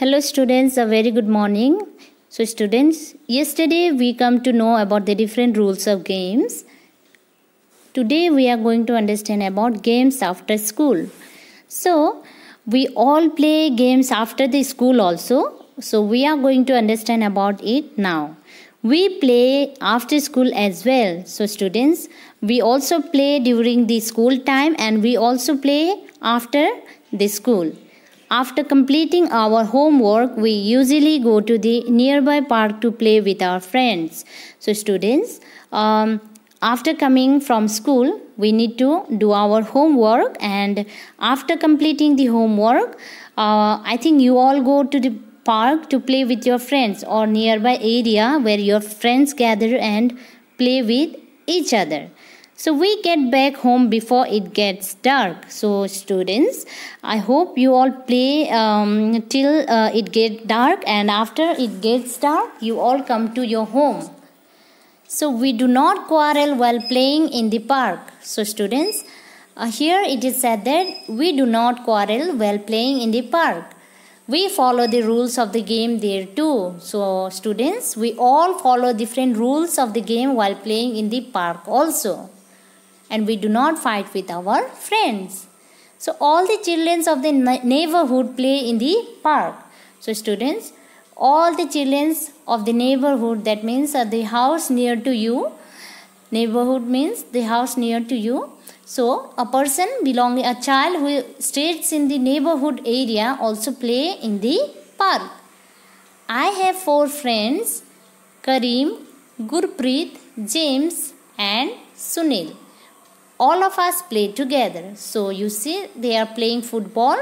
Hello students, a very good morning. So students, yesterday we come to know about the different rules of games. Today we are going to understand about games after school. So we all play games after the school also. So we are going to understand about it now. We play after school as well. So students, we also play during the school time and we also play after the school. After completing our homework, we usually go to the nearby park to play with our friends. So students, after coming from school, we need to do our homework, and after completing the homework, I think you all go to the park to play with your friends or nearby area where your friends gather and play with each other. So we get back home before it gets dark. So students, I hope you all play till it gets dark, and after it gets dark, you all come to your home. So we do not quarrel while playing in the park. So students, here it is said that we do not quarrel while playing in the park. We follow the rules of the game there too. So students, we all follow different rules of the game while playing in the park also. And we do not fight with our friends. So all the children of the neighborhood play in the park. So students, all the children of the neighborhood, that means the house near to you. Neighborhood means the house near to you. So a child who stays in the neighborhood area also play in the park. I have 4 friends: Karim, Gurpreet, James and Sunil. All of us play together. So you see, they are playing football.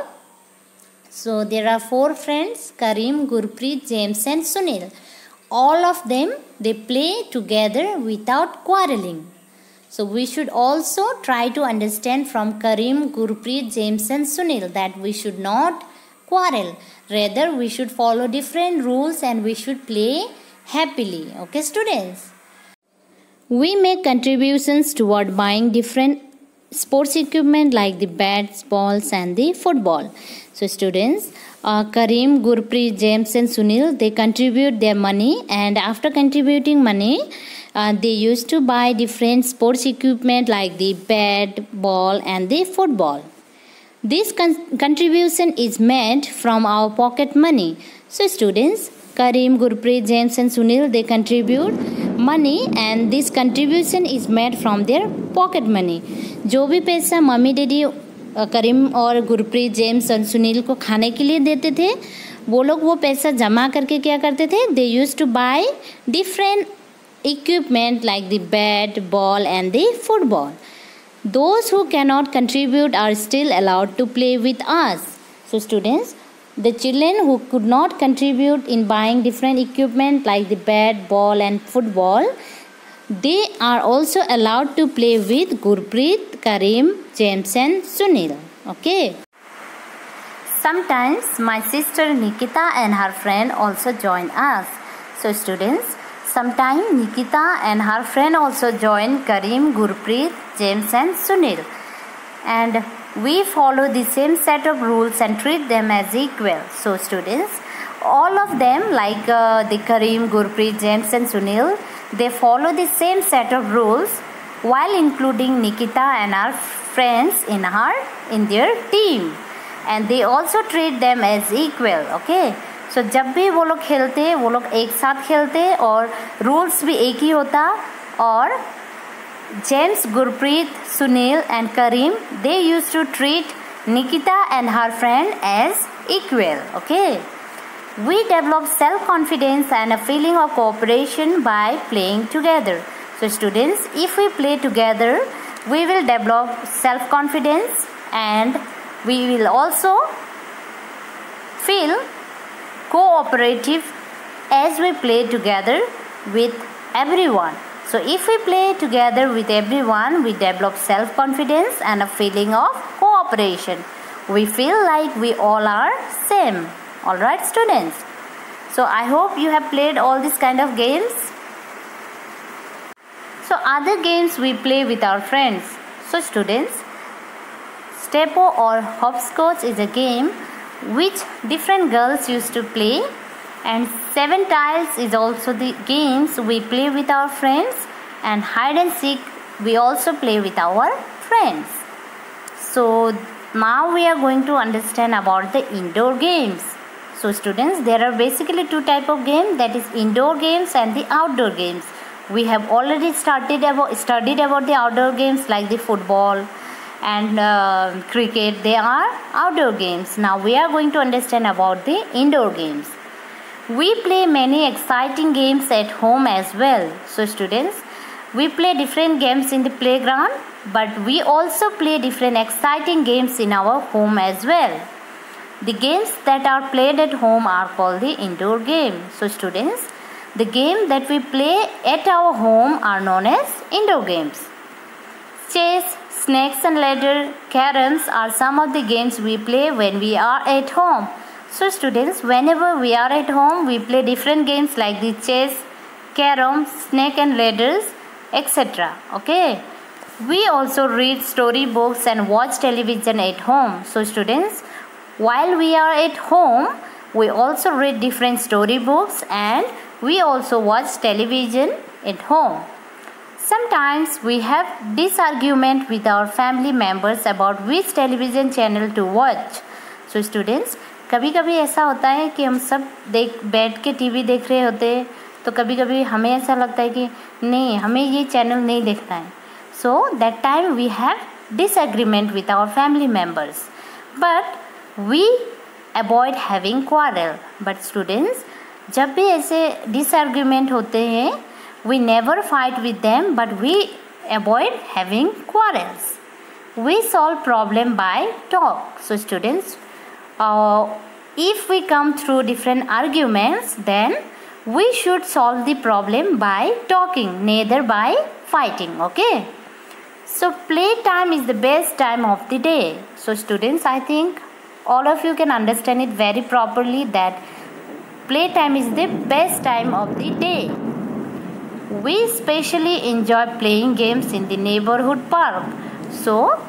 So there are 4 friends: Karim, Gurpreet, James and Sunil. All of them, they play together without quarreling. So we should also try to understand from Karim, Gurpreet, James and Sunil that we should not quarrel. Rather, we should follow different rules and we should play happily. Okay, students? We make contributions toward buying different sports equipment like the bats, balls and the football. So students, Karim, Gurpreet, James and Sunil, they contribute their money, and after contributing money, they used to buy different sports equipment like the bat, ball and the football. This contribution is made from our pocket money. So students, Karim, Gurpreet, James and Sunil, they contribute money and this contribution is made from their pocket money. जो भी पैसा mummy daddy करीम और Gurpreet, James और सुनील को खाने के लिए देते थे, वो लोग वो पैसा जमा करके क्या करते थे? They used to buy different equipment like the bat, ball and the football. Those who cannot contribute are still allowed to play with us. So students, the children who could not contribute in buying different equipment like the bat, ball and football, they are also allowed to play with Gurpreet, Karim, James and Sunil. Okay. Sometimes my sister Nikita and her friend also join us. So students, sometimes Nikita and her friend also join Karim, Gurpreet, James and Sunil. And we follow the same set of rules and treat them as equal. So students, all of them like the Karim, Gurpreet, James and Sunil, they follow the same set of rules while including Nikita and our friends in their team, and they also treat them as equal. Okay. So जब भी वो लोग खेलते, वो लोग एक साथ खेलते और rules भी एक ही होता, और James, Gurpreet, Sunil and Karim, they used to treat Nikita and her friend as equal. Okay. We develop self-confidence and a feeling of cooperation by playing together. So students, if we play together, we will develop self-confidence and we will also feel cooperative as we play together with everyone. So if we play together with everyone, we develop self-confidence and a feeling of cooperation. We feel like we all are same. Alright students. So I hope you have played all these kind of games. So other games we play with our friends. So students, Stepo or hopscotch is a game which different girls used to play, and 7 tiles is also the games we play with our friends, and hide and seek we also play with our friends. So now we are going to understand about the indoor games. So students, there are basically 2 types of games, that is indoor games and the outdoor games. We have already studied about the outdoor games like the football and cricket. They are outdoor games. Now we are going to understand about the indoor games. We play many exciting games at home as well. So students, we play different games in the playground, but we also play different exciting games in our home as well. The games that are played at home are called the indoor game. So students, the game that we play at our home are known as indoor games. Chess, snakes and ladder, caroms are some of the games we play when we are at home. So students, whenever we are at home, we play different games like the chess, carom, snake and ladders, etc. Okay. We also read story books and watch television at home. So students, while we are at home, we also read different story books and we also watch television at home. Sometimes we have disagreement with our family members about which television channel to watch. So students, कभी कभी ऐसा होता है कि हम सब बैठ के टीवी देख रहे होते हैं, तो कभी कभी हमें ऐसा लगता है कि नहीं, हमें ये चैनल नहीं देखना है. So that time we have disagreement with our family members, but we avoid having quarrel. But students, जब भी ऐसे disagreement होते हैं, we never fight with them, but we avoid having quarrels. We solve problem by talk. So students, if we come through different arguments, then we should solve the problem by talking, neither by fighting. Okay. So playtime is the best time of the day. So students, I think all of you can understand it very properly that playtime is the best time of the day. We especially enjoy playing games in the neighborhood park. So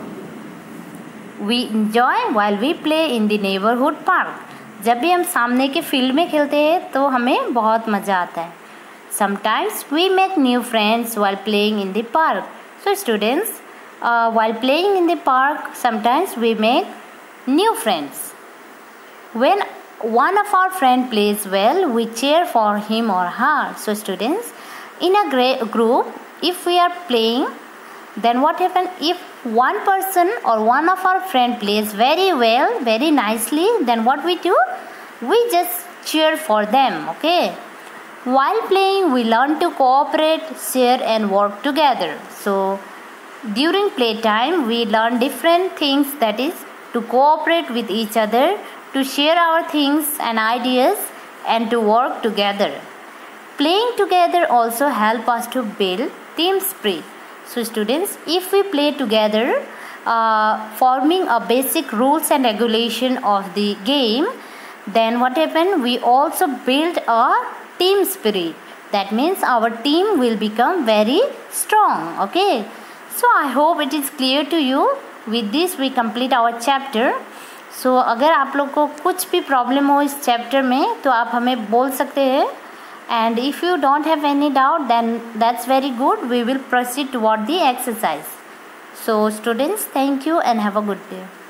we enjoy while we play in the neighborhood park. जब भी हम सामने के field में खेलते हैं तो हमें बहुत मज़ा आता है. Sometimes we make new friends while playing in the park. So students, while playing in the park, sometimes we make new friends. When one of our friend plays well, we cheer for him or her. So students, in a group, if we are playing, then what happens if one person or one of our friend plays very well, very nicely, then what we do? We just cheer for them. Okay. While playing, we learn to cooperate, share and work together. So during playtime, we learn different things, that is to cooperate with each other, to share our things and ideas and to work together. Playing together also help us to build team spirit. So students, if we play together, forming a basic rules and regulation of the game, then what happen? We also build a team spirit. That means our team will become very strong. Okay. So I hope it is clear to you. With this we complete our chapter. So अगर आप लोग को कुछ भी problem हो इस chapter में तो आप हमें बोल सकते हैं. And if you don't have any doubt, then that's very good. We will proceed toward the exercise. So students, thank you and have a good day.